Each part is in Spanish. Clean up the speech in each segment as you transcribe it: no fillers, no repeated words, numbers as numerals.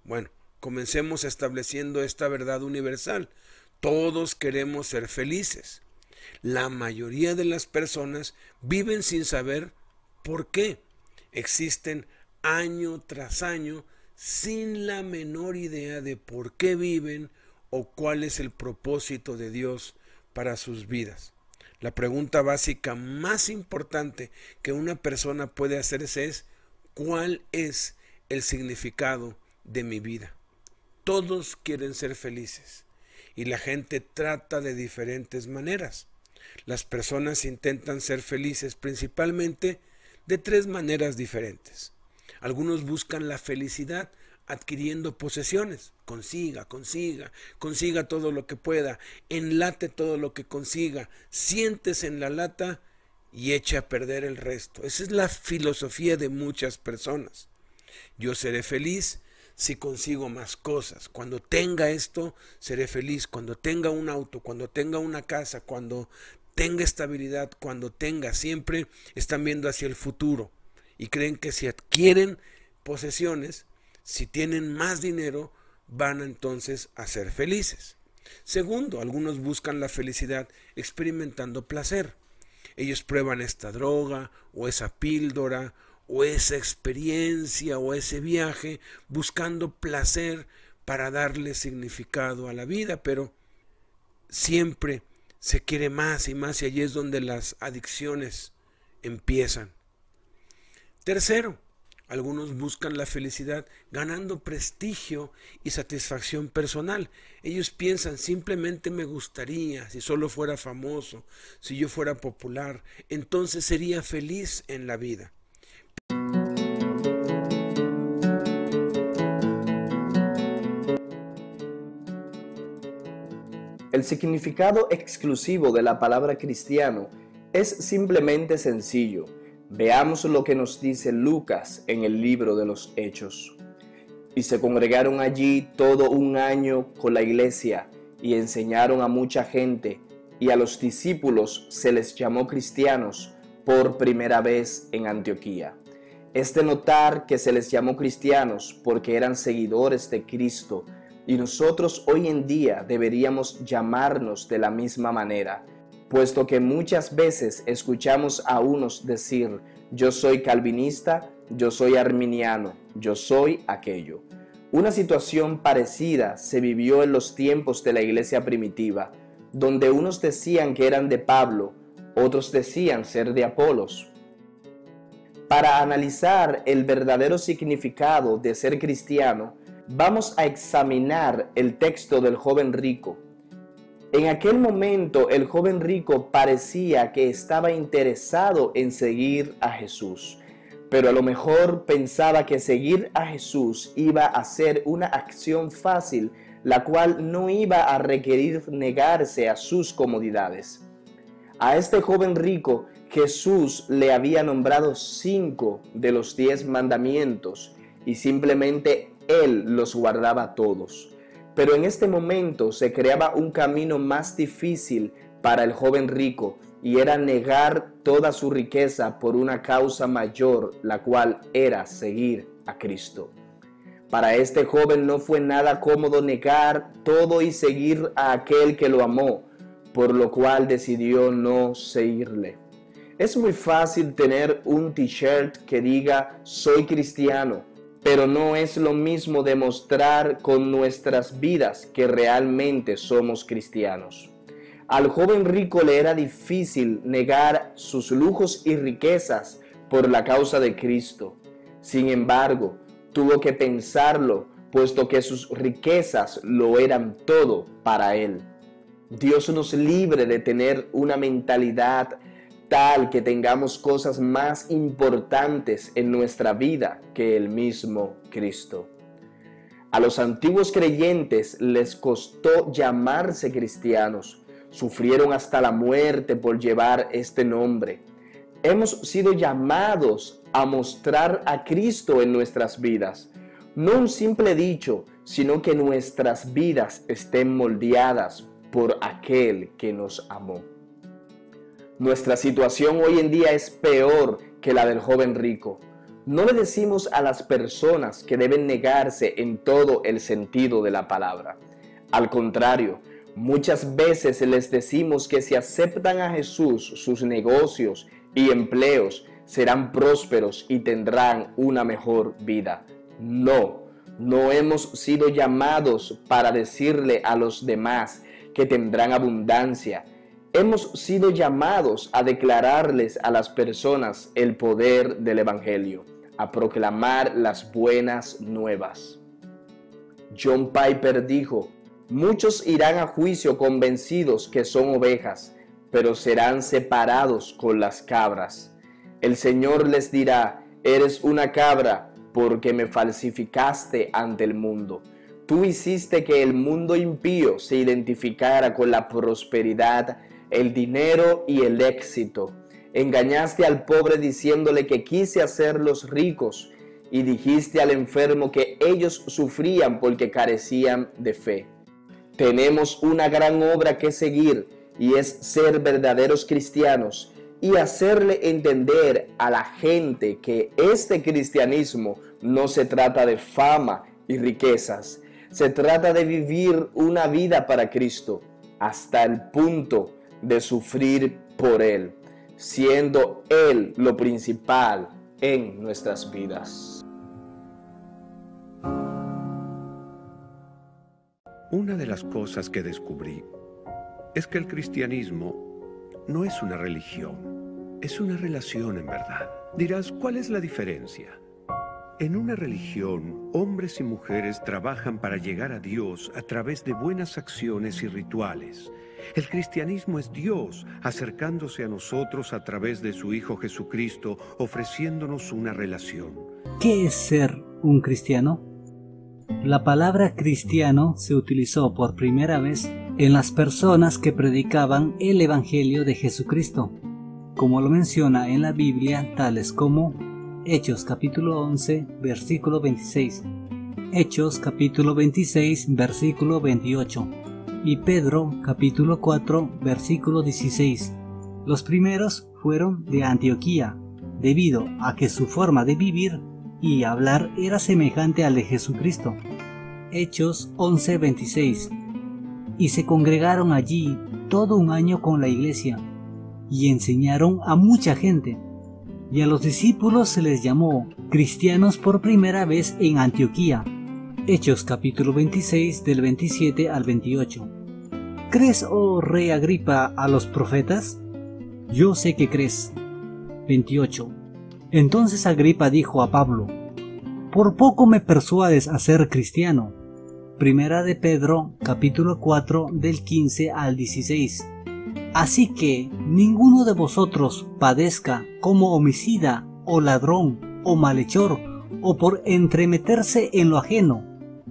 Bueno, comencemos estableciendo esta verdad universal. Todos queremos ser felices. La mayoría de las personas viven sin saber por qué. Existen año tras año sin la menor idea de por qué viven o cuál es el propósito de Dios para sus vidas. La pregunta básica más importante que una persona puede hacerse es: ¿cuál es el significado de mi vida? Todos quieren ser felices y la gente trata de diferentes maneras. Las personas intentan ser felices principalmente de tres maneras diferentes. Algunos buscan la felicidad adquiriendo posesiones. Consiga todo lo que pueda, enlate todo lo que consiga, siéntese en la lata y eche a perder el resto. Esa es la filosofía de muchas personas. Yo seré feliz si consigo más cosas. Cuando tenga esto, seré feliz. Cuando tenga un auto, cuando tenga una casa, cuando tenga estabilidad, siempre están viendo hacia el futuro y creen que si adquieren posesiones, si tienen más dinero, van entonces a ser felices. Segundo, algunos buscan la felicidad experimentando placer. Ellos prueban esta droga o esa píldora o esa experiencia o ese viaje buscando placer para darle significado a la vida, pero siempre se quiere más y más y allí es donde las adicciones empiezan. Tercero, algunos buscan la felicidad ganando prestigio y satisfacción personal. Ellos piensan: simplemente me gustaría, si solo fuera famoso, si yo fuera popular, entonces sería feliz en la vida. El significado exclusivo de la palabra cristiano es simplemente sencillo. Veamos lo que nos dice Lucas en el libro de los Hechos. Y se congregaron allí todo un año con la iglesia y enseñaron a mucha gente, y a los discípulos se les llamó cristianos por primera vez en Antioquía. Es de notar que se les llamó cristianos porque eran seguidores de Cristo, y nosotros hoy en día deberíamos llamarnos de la misma manera, puesto que muchas veces escuchamos a unos decir: yo soy calvinista, yo soy arminiano, yo soy aquello. Una situación parecida se vivió en los tiempos de la iglesia primitiva, donde unos decían que eran de Pablo, otros decían ser de Apolos. Para analizar el verdadero significado de ser cristiano, vamos a examinar el texto del joven rico. En aquel momento el joven rico parecía que estaba interesado en seguir a Jesús, pero a lo mejor pensaba que seguir a Jesús iba a ser una acción fácil, la cual no iba a requerir negarse a sus comodidades. A este joven rico Jesús le había nombrado 5 de los 10 mandamientos y simplemente él los guardaba todos. Pero en este momento se creaba un camino más difícil para el joven rico, y era negar toda su riqueza por una causa mayor, la cual era seguir a Cristo. Para este joven no fue nada cómodo negar todo y seguir a aquel que lo amó, por lo cual decidió no seguirle. Es muy fácil tener un t-shirt que diga soy cristiano, pero no es lo mismo demostrar con nuestras vidas que realmente somos cristianos. Al joven rico le era difícil negar sus lujos y riquezas por la causa de Cristo. Sin embargo, tuvo que pensarlo, puesto que sus riquezas lo eran todo para él. Dios nos libre de tener una mentalidad tal que tengamos cosas más importantes en nuestra vida que el mismo Cristo. A los antiguos creyentes les costó llamarse cristianos. Sufrieron hasta la muerte por llevar este nombre. Hemos sido llamados a mostrar a Cristo en nuestras vidas. No un simple dicho, sino que nuestras vidas estén moldeadas por aquel que nos amó. Nuestra situación hoy en día es peor que la del joven rico. No le decimos a las personas que deben negarse en todo el sentido de la palabra. Al contrario, muchas veces les decimos que si aceptan a Jesús, sus negocios y empleos serán prósperos y tendrán una mejor vida. No hemos sido llamados para decirle a los demás que tendrán abundancia. Hemos sido llamados a declararles a las personas el poder del Evangelio, a proclamar las buenas nuevas. John Piper dijo: muchos irán a juicio convencidos que son ovejas, pero serán separados con las cabras. El Señor les dirá: eres una cabra, porque me falsificaste ante el mundo. Tú hiciste que el mundo impío se identificara con la prosperidad, el dinero y el éxito. Engañaste al pobre diciéndole que quise hacerlos ricos, y dijiste al enfermo que ellos sufrían porque carecían de fe. Tenemos una gran obra que seguir, y es ser verdaderos cristianos y hacerle entender a la gente que este cristianismo no se trata de fama y riquezas, se trata de vivir una vida para Cristo hasta el punto de sufrir por Él, siendo Él lo principal en nuestras vidas. Una de las cosas que descubrí es que el cristianismo no es una religión, es una relación en verdad. Dirás, ¿cuál es la diferencia? En una religión, hombres y mujeres trabajan para llegar a Dios a través de buenas acciones y rituales. El cristianismo es Dios acercándose a nosotros a través de su Hijo Jesucristo, ofreciéndonos una relación. ¿Qué es ser un cristiano? La palabra cristiano se utilizó por primera vez en las personas que predicaban el Evangelio de Jesucristo, como lo menciona en la Biblia, tales como Hechos capítulo 11, versículo 26, Hechos capítulo 26, versículo 28, y Pedro capítulo 4, versículo 16. Los primeros fueron de Antioquía, debido a que su forma de vivir y hablar era semejante al de Jesucristo. Hechos 11, 26. Y se congregaron allí todo un año con la iglesia, y enseñaron a mucha gente. Y a los discípulos se les llamó cristianos por primera vez en Antioquía. Hechos capítulo 26 del 27 al 28. ¿Crees, oh rey Agripa, a los profetas? Yo sé que crees. 28. Entonces Agripa dijo a Pablo: por poco me persuades a ser cristiano. Primera de Pedro capítulo 4 del 15 al 16. Así que ninguno de vosotros padezca como homicida, o ladrón, o malhechor, o por entremeterse en lo ajeno.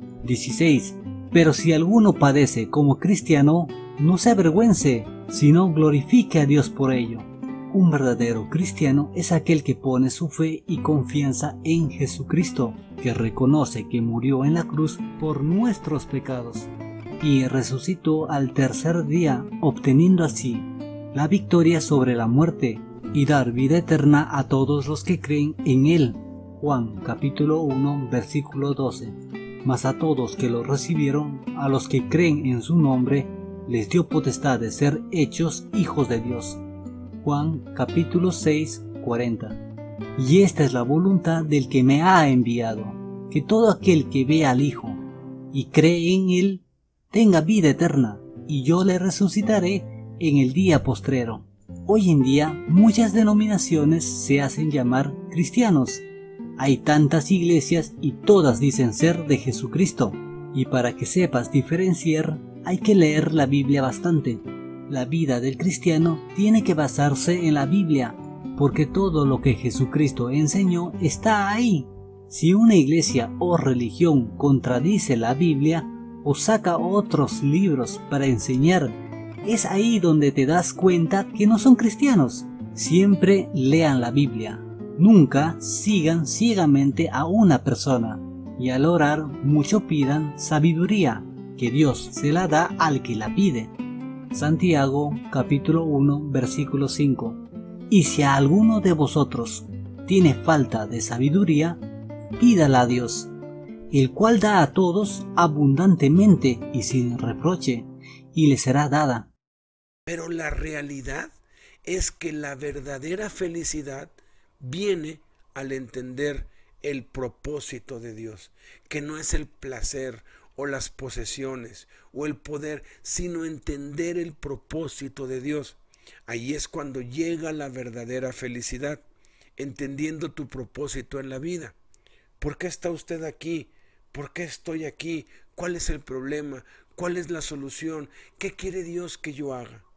16. Pero si alguno padece como cristiano, no se avergüence, sino glorifique a Dios por ello. Un verdadero cristiano es aquel que pone su fe y confianza en Jesucristo, que reconoce que murió en la cruz por nuestros pecados y resucitó al tercer día, obteniendo así la victoria sobre la muerte y dar vida eterna a todos los que creen en Él. Juan capítulo 1 versículo 12. Mas a todos que lo recibieron, a los que creen en su nombre, les dio potestad de ser hechos hijos de Dios. Juan capítulo 6, 40. Y esta es la voluntad del que me ha enviado, que todo aquel que ve al Hijo y cree en Él tenga vida eterna, y yo le resucitaré en el día postrero. Hoy en día muchas denominaciones se hacen llamar cristianos. Hay tantas iglesias y todas dicen ser de Jesucristo, y para que sepas diferenciar hay que leer la Biblia bastante. La vida del cristiano tiene que basarse en la Biblia, porque todo lo que Jesucristo enseñó está ahí. Si una iglesia o religión contradice la Biblia o saca otros libros para enseñar, es ahí donde te das cuenta que no son cristianos. Siempre lean la Biblia. Nunca sigan ciegamente a una persona, y al orar mucho pidan sabiduría, que Dios se la da al que la pide. Santiago capítulo 1 versículo 5. Y si a alguno de vosotros tiene falta de sabiduría, pídala a Dios, el cual da a todos abundantemente y sin reproche, y le será dada. Pero la realidad es que la verdadera felicidad viene al entender el propósito de Dios, que no es el placer o las posesiones o el poder, sino entender el propósito de Dios. Ahí es cuando llega la verdadera felicidad, entendiendo tu propósito en la vida. ¿Por qué está usted aquí? ¿Por qué estoy aquí? ¿Cuál es el problema? ¿Cuál es la solución? ¿Qué quiere Dios que yo haga?